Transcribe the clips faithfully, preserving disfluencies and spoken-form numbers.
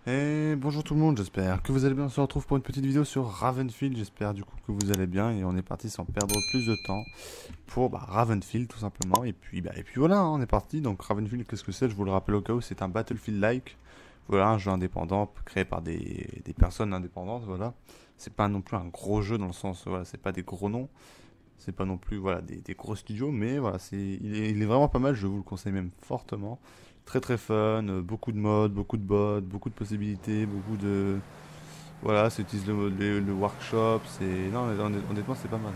Et bonjour tout le monde, j'espère que vous allez bien. On se retrouve pour une petite vidéo sur Ravenfield. J'espère du coup que vous allez bien et on est parti sans perdre plus de temps pour bah, Ravenfield tout simplement. Et puis bah et puis voilà, hein, on est parti. Donc Ravenfield, qu'est-ce que c'est? Je vous le rappelle au cas où, c'est un Battlefield-like. Voilà, un jeu indépendant créé par des, des personnes indépendantes. Voilà, c'est pas non plus un gros jeu dans le sens, voilà, c'est pas des gros noms. C'est pas non plus voilà des, des gros studios, mais voilà, c'est il est, il est vraiment pas mal. Je vous le conseille même fortement. Très très fun, euh, beaucoup de modes, beaucoup de bots, beaucoup de possibilités, beaucoup de voilà, ça utilise le, le, le workshop. C'est non, honnêt- honnêtement, c'est pas mal.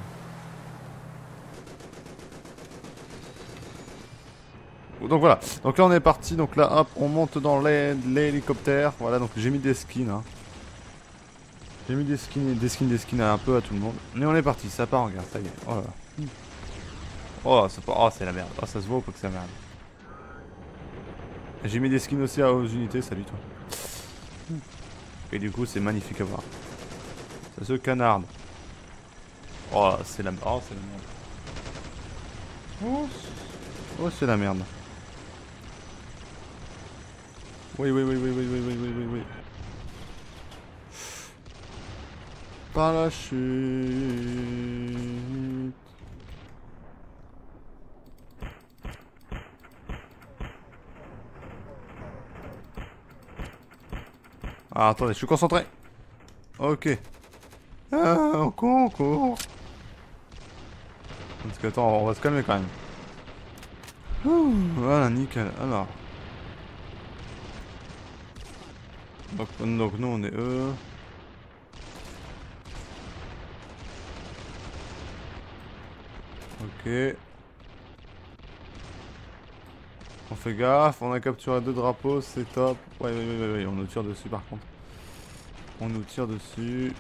Donc voilà. Donc là, on est parti. Donc là, hop, on monte dans l'hé- l'hélicoptère. Voilà. Donc j'ai mis des skins. Hein. J'ai mis des skins, des skins, des skins un peu à tout le monde. Mais on est parti. Ça part en guerre. Ça y est. Oh là là. Oh, ça part- oh, c'est la merde. Oh, ça se voit ou pas que c'est la merde. J'ai mis des skins aussi aux unités. Salut toi. Et du coup, c'est magnifique à voir. Ça se canarde. Oh, c'est la, oh, c'est la merde. Oh, c'est oh, c'est la merde. Oui, oui, oui, oui, oui, oui, oui, oui, oui, oui. Parachute. Ah, attendez, je suis concentré. Ok. Ah, on court, on court. Parce que, attends, on va se calmer quand même. Ouh, voilà, nickel. Alors. Donc, donc nous, on est eux. Ok. On fait gaffe, on a capturé deux drapeaux, c'est top. Ouais, ouais, ouais, ouais, ouais, on nous tire dessus par contre. On nous tire dessus.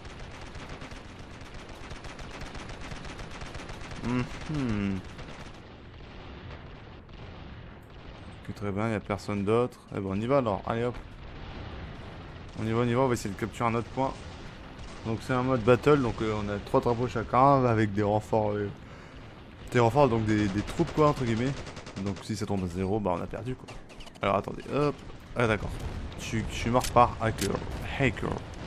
Mhm. Ok, très bien, il n'y a personne d'autre. Eh ben, on y va alors, allez hop. On y va, on y va, on va essayer de capturer un autre point. Donc c'est un mode battle, donc euh, on a trois drapeaux chacun avec des renforts, euh, des renforts donc des, des troupes quoi entre guillemets. Donc si ça tombe à zéro, bah on a perdu quoi. Alors attendez, hop, ah d'accord. Je suis je suis mort par hacker, hacker.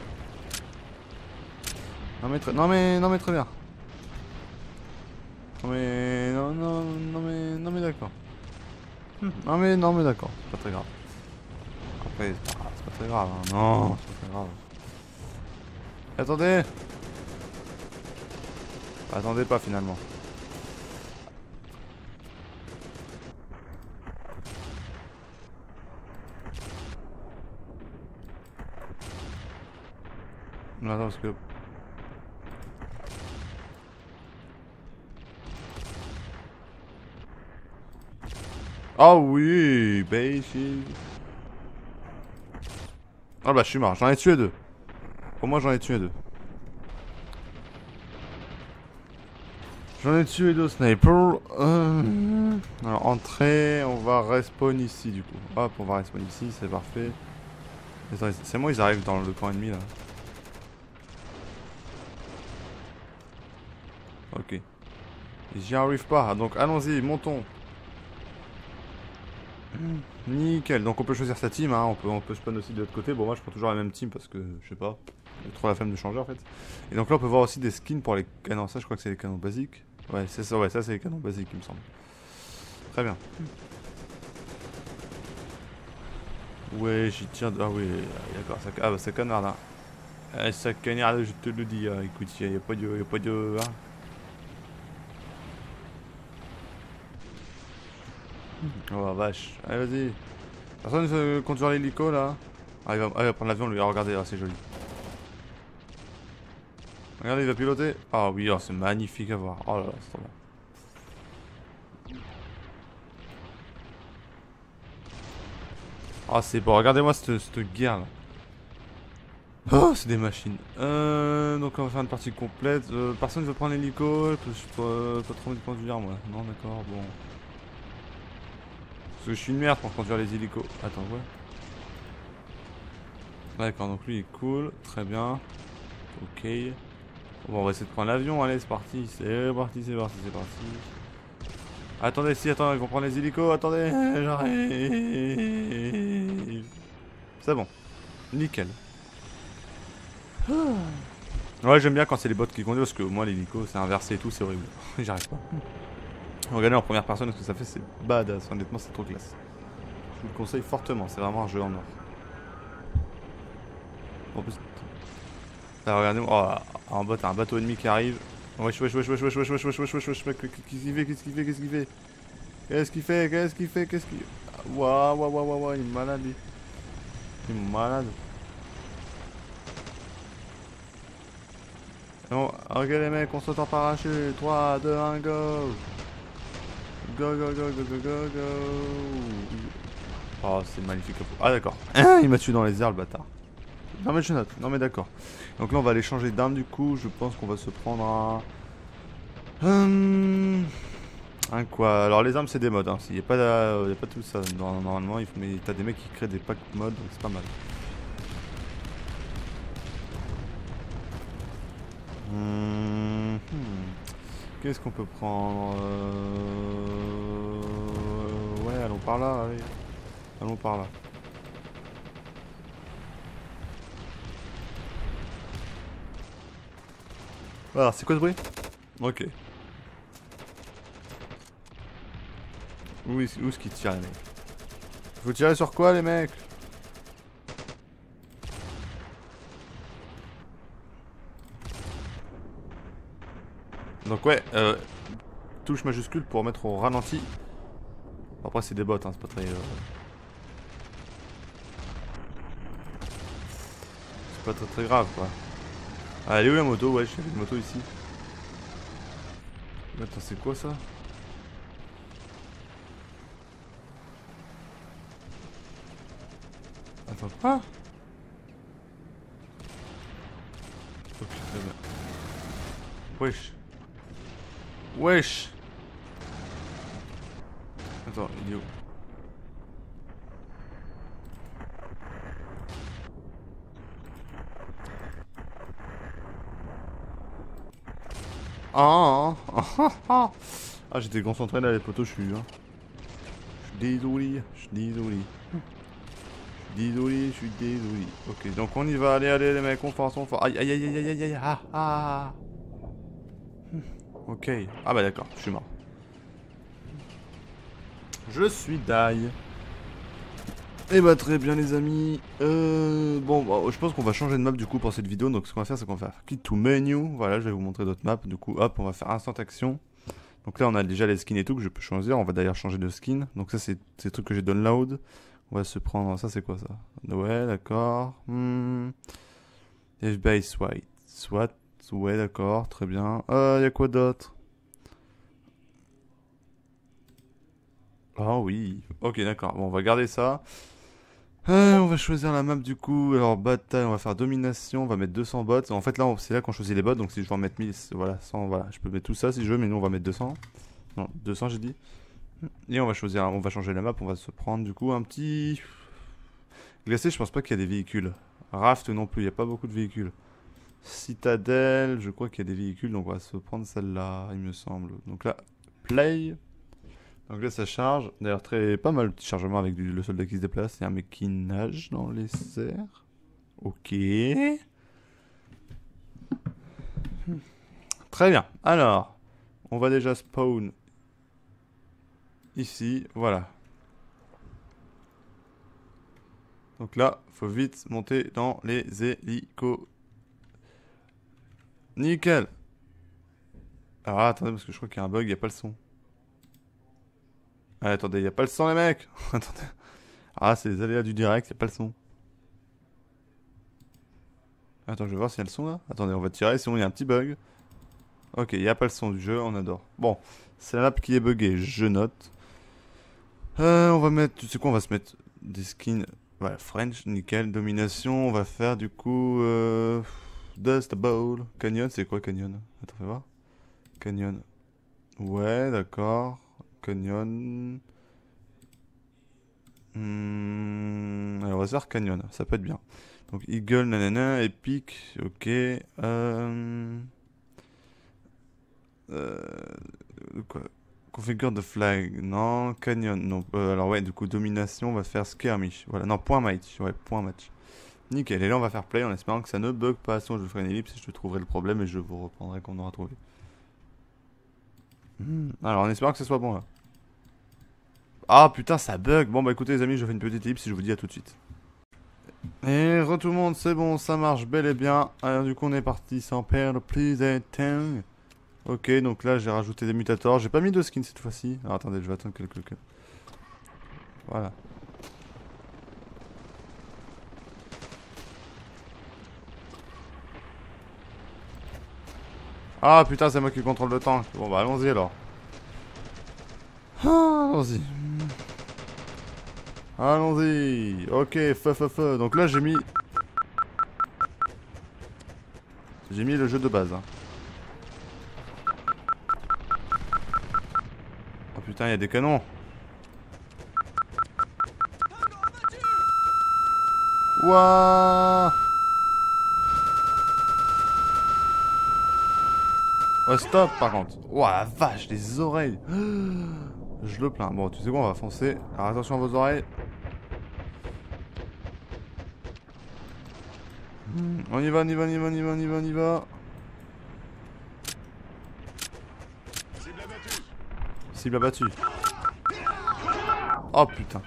Non mais très, non mais non mais très bien. Non mais non non non mais non mais d'accord. Hmm, Non mais non mais d'accord, c'est pas très grave. Après c'est pas, c'est pas très grave, hein. Non, c'est pas très grave. Attendez, attendez pas finalement. Non, attends parce que ah oui, baby. Ah bah je suis mort, j'en ai tué deux. Pour moi j'en ai tué deux. J'en ai tué deux snipers. Euh... Alors entrée, on va respawn ici du coup. Hop, on va respawn ici, c'est parfait. C'est moi ils arrivent dans le camp ennemi là. Ok. J'y arrive pas, donc allons-y, montons. Nickel, donc on peut choisir sa team, hein. on, peut, on peut spawn aussi de l'autre côté. Bon moi je prends toujours la même team parce que je sais pas. J'ai trop la flemme de changer en fait. Et donc là on peut voir aussi des skins pour les canons. Ça je crois que c'est les canons basiques. Ouais c'est ça, ouais ça c'est les canons basiques il me semble. Très bien. Ouais j'y tiens. Ah oui d'accord, ça, ah bah ça canarde hein. Ah, ça canarde je te le dis, hein. Écoute, il n'y a, a pas de... Y a pas de hein. Oh la vache. Allez vas-y. Personne ne se conduire l'hélico là. Ah il, va... ah, il va prendre l'avion lui, ah, regardez, ah, c'est joli. Regardez il va piloter. Ah oui, oh, c'est magnifique à voir. Oh là là, c'est trop bien. Ah c'est bon, regardez-moi cette, cette guerre là. Oh, c'est des machines. Euh, donc on va faire une partie complète. Euh, personne ne veut prendre l'hélico. Je suis pas, pas trop envie de conduire moi. Non d'accord, bon. Parce que je suis une merde pour conduire les hélicos. Attends, ouais. D'accord, donc lui il est cool. Très bien. Ok. Bon, on va essayer de prendre l'avion. Allez, c'est parti. C'est parti, c'est parti, c'est parti. Attendez, si, attends, ils vont prendre les hélicos. Attendez, j'arrive. C'est bon. Nickel. Ouais, j'aime bien quand c'est les bots qui conduisent parce que moi l'hélico c'est inversé et tout, c'est horrible. J'arrive pas. Regardez en première personne ce que ça fait, c'est badass. Honnêtement, c'est trop classe. Je vous le conseille fortement, c'est vraiment un jeu en or. En plus, là, regardez, oh, en bas t'as un bateau ennemi qui arrive. Wesh, wesh, wesh, wesh, wesh, wesh, wesh, wesh, wesh, wesh, wesh, mec, qu'est-ce qu'il fait, qu'est-ce qu'il fait, qu'est-ce qu'il fait, qu'est-ce qu'il fait, qu'est-ce qu'il fait, qu'est-ce qu'il fait. Waouh, waouh, waouh, waouh, il est malade, lui. Il est malade. Bon, ok les mecs, on saute en parachute. trois, deux, un, go. Go, go, go, go, go, go, go. Oh, c'est magnifique. Ah, d'accord. Il m'a tué dans les airs, le bâtard. Non, mais je note. Non, mais d'accord. Donc là, on va aller changer d'arme du coup. Je pense qu'on va se prendre un. Hum... Un quoi? Alors, les armes, c'est des modes. Hein. Il n'y a, pas de... a pas tout ça normalement. Il faut... Mais t'as des mecs qui créent des packs modes, donc c'est pas mal. Hum... Hmm. Qu'est-ce qu'on peut prendre euh... Ouais, allons par là, allez. Allons par là. Alors, c'est quoi ce bruit? Ok. Où est-ce où est-ce qu'ils tirent les mecs? Faut tirer sur quoi les mecs? Donc ouais, euh, touche majuscule pour mettre au ralenti. Après c'est des bots, hein, c'est pas très... Euh... C'est pas très très grave quoi. Ah, elle est où la moto? Ouais, j'ai une moto ici. Attends, c'est quoi ça? Attends, quoi? Ok, très bien. Wesh. Wesh. Attends, il est où? Ah, ah, ah, ah. Ah, j'étais concentré là, les poteaux, je suis. Hein. Je suis désolé, je suis désolé. Je suis désolé, je suis désolé. Ok, donc on y va, allez, allez, les mecs, on force, on force. Aïe, aïe, aïe, aïe, aïe, aïe, ah, ah. Ok, ah bah d'accord, je suis mort. Je suis die. Et bah très bien les amis. Euh, bon, bah, je pense qu'on va changer de map du coup pour cette vidéo. Donc ce qu'on va faire, c'est qu'on va faire Kit to Menu. Voilà, je vais vous montrer d'autres maps. Du coup, hop, on va faire Instant Action. Donc là, on a déjà les skins et tout que je peux choisir. On va d'ailleurs changer de skin. Donc ça, c'est des trucs que j'ai download. On va se prendre... Ça, c'est quoi ça? Ouais, d'accord. Hmm. F B I SWAT. SWAT. Ouais, d'accord, très bien. Euh, y a quoi d'autre? Ah oui. Ok, d'accord. Bon, on va garder ça. Euh, on va choisir la map du coup. Alors bataille, on va faire domination, on va mettre deux cents bots. En fait là, c'est là qu'on choisit les bots. Donc si je veux en mettre mille, voilà, cent, voilà, je peux mettre tout ça si je veux, mais nous on va mettre deux cents. Non, deux cents j'ai dit. Et on va choisir, on va changer la map. On va se prendre du coup un petit glacé. Je pense pas qu'il y a des véhicules. Raft non plus, il y a pas beaucoup de véhicules. Citadelle, je crois qu'il y a des véhicules, donc on va se prendre celle-là, il me semble. Donc là, play. Donc là ça charge, d'ailleurs très pas mal de petit chargement avec du, le soldat qui se déplace, il y a un mec qui nage dans les airs. Ok. Très bien, alors, on va déjà spawn ici, voilà. Donc là, faut vite monter dans les hélicos. Nickel. Alors attendez, parce que je crois qu'il y a un bug, il n'y a pas le son. Ah, attendez, y a pas le son les mecs. Attendez. Ah, c'est les aléas du direct, y a pas le son. Attends, je vais voir s'il y a le son là. Attendez, on va tirer, sinon il y a un petit bug. Ok, y a pas le son du jeu, on adore. Bon, c'est la map qui est buggée, je note. Euh, on va mettre, tu sais quoi, on va se mettre des skins. Voilà, French, nickel, domination. On va faire du coup euh, Dust Bowl. Canyon, c'est quoi Canyon? Attends, fais voir. Canyon. Ouais, d'accord. Canyon. Hmm, alors on va faire Canyon, ça peut être bien. Donc Eagle, nanana, Epic, ok. Euh... Euh... Quoi? Configure de flag, non. Canyon, non. Euh, alors ouais, du coup, domination, on va faire skirmish. Voilà, non, point match, ouais, point match. Nickel, et là on va faire play en espérant que ça ne bug pas. Sinon je ferai une ellipse et je trouverai le problème et je vous reprendrai quand on aura trouvé. Hmm. Alors en espérant que ce soit bon là. Ah putain ça bug. Bon bah écoutez les amis, je fais une petite ellipse et je vous dis à tout de suite. Et re tout le monde, c'est bon, ça marche bel et bien. Alors du coup on est parti sans perdre plus de temps. Ok, donc là j'ai rajouté des mutators. J'ai pas mis de skin cette fois-ci. Alors attendez, je vais attendre quelques... Voilà. Ah putain, c'est moi qui contrôle le tank. Bon bah allons-y alors. Ah, allons-y. Allons-y. Ok, feu feu feu. Donc là j'ai mis... J'ai mis le jeu de base. Hein. Oh putain, il y a des canons. Ouah. Ouais, stop par contre. Ouah, la vache, les oreilles. Je le plains. Bon, tu sais quoi, on va foncer. Alors attention à vos oreilles. On y va, on y va, on y va, on y va, on y va, on y va. Cible abattue. Oh putain.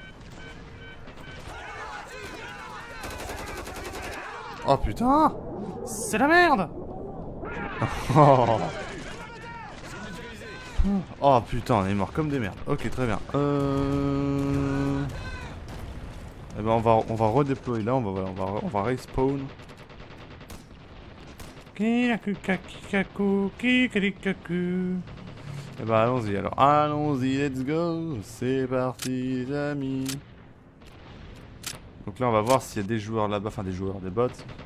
Oh putain. C'est la merde. Oh. Oh putain, on est mort comme des merdes. Ok, très bien. Euh... Eh ben on va on va redéployer là, on va on va on va respawn. Kikaku, kikikaku. Eh ben allons-y alors, allons-y, let's go. C'est parti les amis. Donc là on va voir s'il y a des joueurs là-bas, enfin des joueurs, des bots.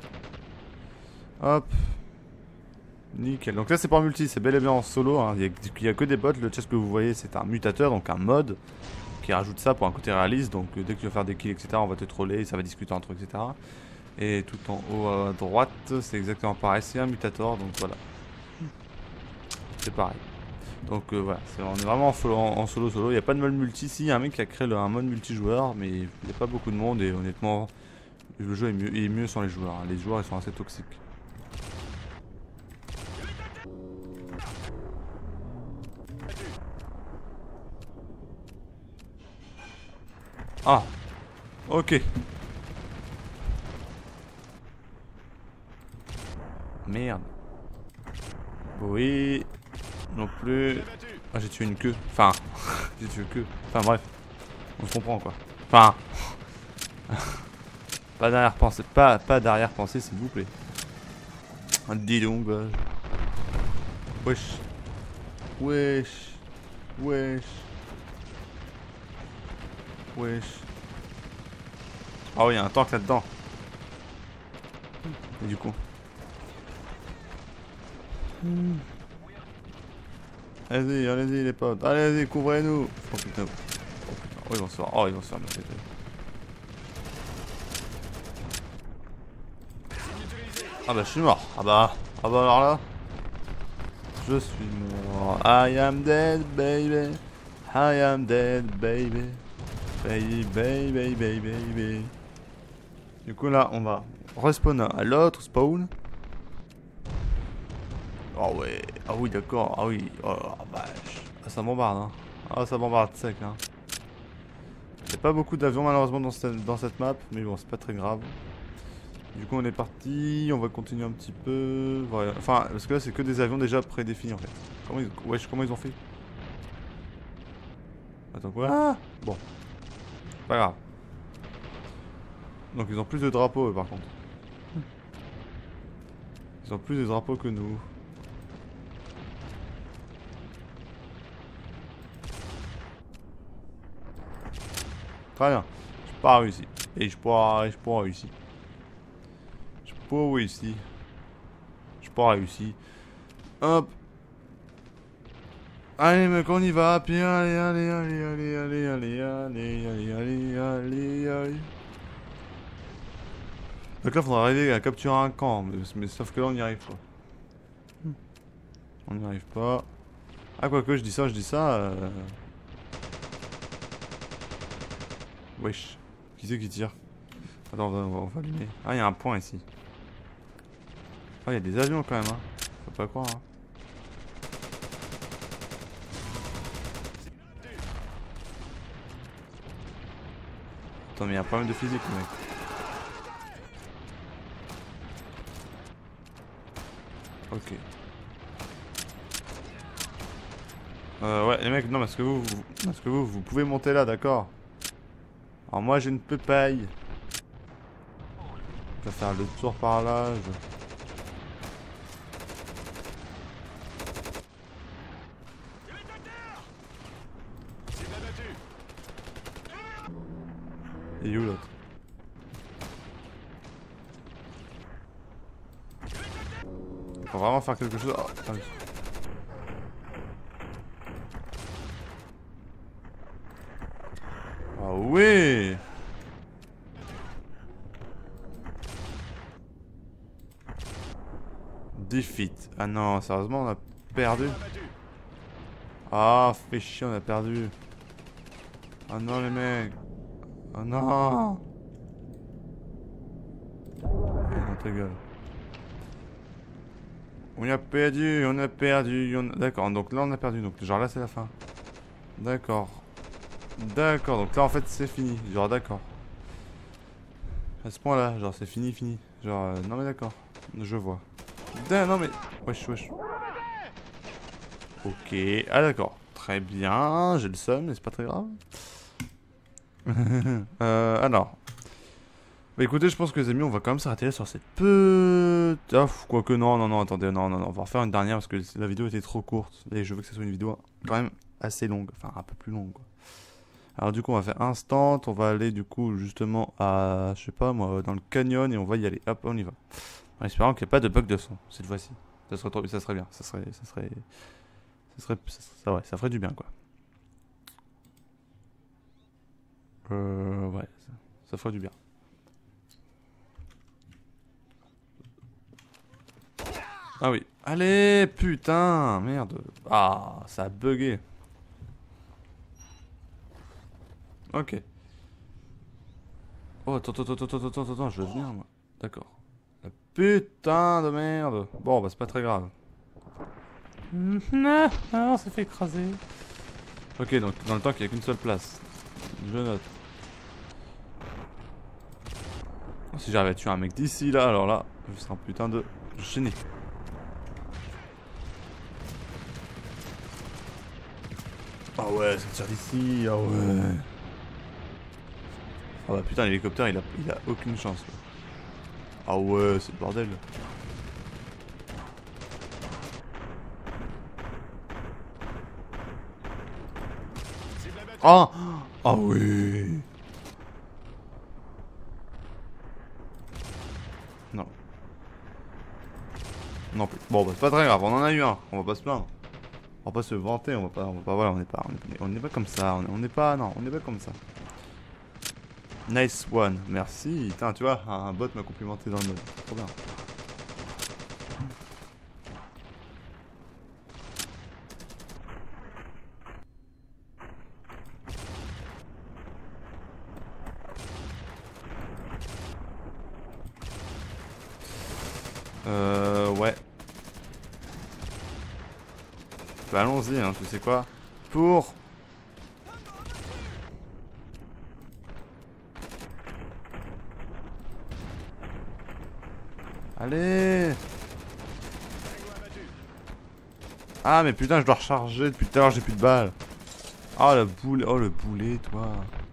Hop. Nickel. Donc là c'est pas en multi, c'est bel et bien en solo. Hein. Il n'y a, a que des bots. Le chest que vous voyez c'est un mutateur, donc un mod qui rajoute ça pour un côté réaliste. Donc euh, dès que tu vas faire des kills, et cetera, on va te troller, ça va discuter entre eux, et cetera. Et tout en haut à droite, c'est exactement pareil. C'est un mutator, donc voilà. C'est pareil. Donc euh, voilà, est, on est vraiment en solo, en, en solo solo. Il n'y a pas de mode multi. Si, il y a un mec qui a créé le, un mode multijoueur, mais il n'y a pas beaucoup de monde et honnêtement, le jeu est mieux, est mieux sans les joueurs. Hein. Les joueurs ils sont assez toxiques. Ah, ok. Merde. Oui. Non plus. Ah, j'ai tué une queue. Enfin, j'ai tué une queue. Enfin, bref. On se comprend quoi. Enfin. Pas d'arrière-pensée. Pas, pas d'arrière-pensée, s'il vous plaît. Dis donc. Bah. Wesh. Wesh. Wesh. Wesh. Ah oui, il y a un tank là-dedans. Et du coup. Hmm. Allez-y, allez-y les potes. Allez-y, couvrez-nous. Oh putain. Oh putain. Oh, ils vont se faire. Oh, ils vont se faire me péter. Ah bah je suis mort. Ah bah. Ah bah alors là. Je suis mort. I am dead baby. I am dead baby. Baby baby baby baby. Du coup là on va respawn à l'autre spawn. Oh ouais. Ah oui d'accord. Ah oui. Oh vache. Ah, ça bombarde hein. Ah ça bombarde sec hein. Y'a pas beaucoup d'avions malheureusement dans cette, dans cette map. Mais bon c'est pas très grave. Du coup on est parti, on va continuer un petit peu. Voilà. Enfin, parce que là c'est que des avions déjà prédéfinis en fait. Comment ils, wesh, comment ils ont fait? Attends quoi? Ah bon. Pas grave. Donc ils ont plus de drapeaux eux, par contre. Ils ont plus de drapeaux que nous. Très bien. J'ai pas réussi. Et je pas, j'ai pas réussi. J'ai pas réussi. J'ai pas réussi. Hop. Allez mec, on y va. Puis allez, allez, allez, allez, allez, allez, allez, allez, allez, allez, allez. Donc là, faudra arriver à capturer un camp. Mais, mais sauf que là, on n'y arrive pas. On n'y arrive pas. Ah, quoique, je dis ça, je dis ça. Euh... Wesh. Qui c'est qui tire? Attends, on va, on va allumer. Ah, il y a un point ici. Ah, il y a des avions quand même, hein. Faut pas croire, hein. Attends, mais il y a un problème de physique, le mec. Ok. Euh, ouais, les mecs, non, parce que vous, vous, parce que vous, vous pouvez monter là, d'accord. Alors moi, je ne peux pas. Je vais faire le tour par là. Je... Et où l'autre? Faut vraiment faire quelque chose. Oh, ah oui. Ah oui. Defeat. Ah non, sérieusement, on a perdu. Ah, fait chier, on a perdu. Ah non, les mecs. Ah non. Ah non, ta gueule. On a perdu, on a perdu, on a... D'accord, donc là on a perdu, donc genre là c'est la fin. D'accord. D'accord, donc là en fait c'est fini, genre d'accord. À ce point là, genre c'est fini, fini. Genre, euh, non mais d'accord, je vois. Da, non mais... Wesh, wesh. Ok, ah d'accord. Très bien, j'ai le seum, mais c'est pas très grave. euh, alors... Bah écoutez, je pense que les amis, on va quand même s'arrêter là sur cette petite... Ah, quoique non, non, non, attendez, non, non, non, on va refaire une dernière parce que la vidéo était trop courte. Et je veux que ce soit une vidéo quand même assez longue, enfin un peu plus longue, quoi. Alors du coup, on va faire instant, on va aller du coup justement à, je sais pas moi, dans le canyon et on va y aller. Hop, on y va. En espérant qu'il n'y ait pas de bug de son cette fois-ci. Ça serait trop... ça serait bien, ça serait... Ça serait... Ça serait... Ça, serait... ça, ouais, ça ferait du bien, quoi. Euh... Ouais, ça, ça ferait du bien. Ah oui. Allez, putain, merde. Ah, ça a bugué. Ok. Oh, attends, attends, attends, attends, attends, attends, je veux venir, moi. D'accord. La putain de merde. Bon, bah, c'est pas très grave. Non, on s'est fait écraser. Ok, donc, dans le temps qu'il n'y a qu'une seule place. Je note. Oh, si j'arrive à tuer un mec d'ici, là, alors là, je serai un putain de génie. Ah ouais, ça tire d'ici, ah ouais. Ah bah putain, l'hélicoptère il a, il a aucune chance. Là. Ah ouais, c'est le bordel. Ah ah oui. Non. Non plus. Bon bah c'est pas très grave, on en a eu un, on va pas se plaindre. On va pas se vanter, on va pas, on va pas, voilà, on n'est pas, on n'est pas comme ça, on n'est pas, non, on n'est pas comme ça. Nice one, merci. Putain, tu vois, un bot m'a complimenté dans le mode. Trop bien. Euh, ouais. Bah allons-y, hein, tu sais quoi. Pour... Allez. Ah mais putain, je dois recharger depuis tout à l'heure, j'ai plus de balles. Oh le boulet, oh le boulet, toi.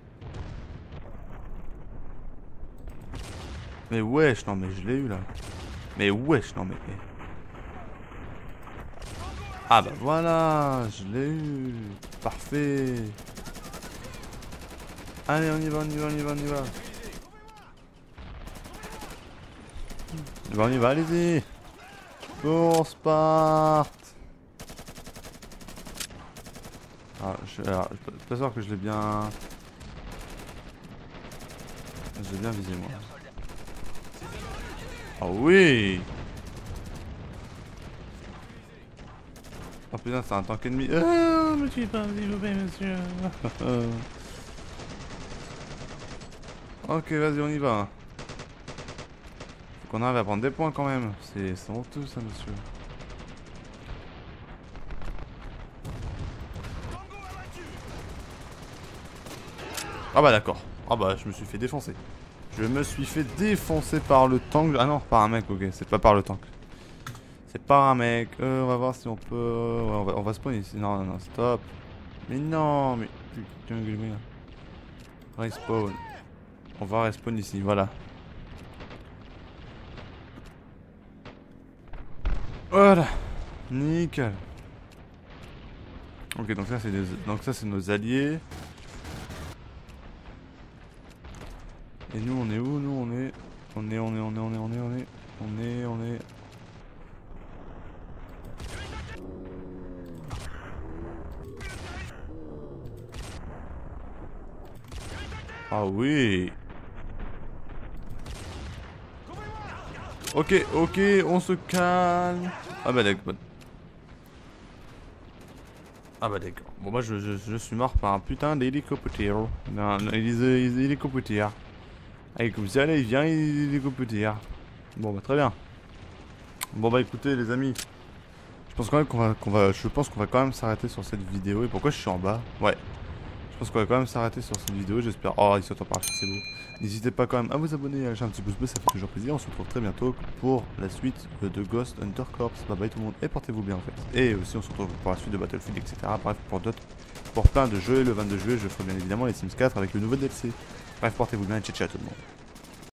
Mais wesh, non mais je l'ai eu là. Mais wesh, non mais... Ah bah voilà, je l'ai eu. Parfait. Allez, on y va, on y va, on y va, on y va. Bon, on y va, allez-y. Pour Sparte. Ah, je, alors, je peux pas savoir que je l'ai bien... Je l'ai bien visé, moi. Oh oui. Oh putain, c'est un tank ennemi. Ah, me tuez pas, s'il vous plaît, monsieur. Ok, vas-y, on y va. qu'on arrive à prendre des points quand même. C'est honteux ça, monsieur. Ah bah d'accord. Ah bah je me suis fait défoncer. Je me suis fait défoncer par le tank. Ah non, par un mec, ok. C'est pas par le tank. C'est par un mec. Euh, on va voir si on peut... Ouais, on va, on va spawn ici. Non, non, non, stop. Mais non, mais... Putain, que merde. Respawn. On va respawn ici, voilà. Voilà. Nickel. Ok, donc ça c'est des... donc ça c'est nos alliés. Et nous on est où? Nous on est... On est, on est, on est, on est, on est, on est... On est, on est... Ah oui. Ok, ok, on se calme. Ah bah d'accord. Ah bah d'accord. Bon moi je, je, je suis mort par un putain d'hélicoptère. Non, non, les hélicoptères. Allez comme ça là il vient hélicoptère. Bon bah très bien. Bon bah écoutez les amis. Je pense quand même qu'on va, qu'on va, je pense qu'on va quand même s'arrêter sur cette vidéo. Et pourquoi je suis en bas? Ouais. Je pense qu'on va quand même s'arrêter sur cette vidéo, j'espère. Oh, il s'entend par c'est beau. N'hésitez pas quand même à vous abonner, à lâcher un petit pouce bleu, ça fait toujours plaisir. On se retrouve très bientôt pour la suite de Ghost Hunter Corps. Bye bye tout le monde et portez-vous bien en fait. Et aussi on se retrouve pour la suite de Battlefield, et cetera. Bref, pour d'autres, pour plein de jeux. Le vingt-deux juillet, je ferai bien évidemment les Sims quatre avec le nouveau D L C. Bref, portez-vous bien et ciao ciao tout le monde.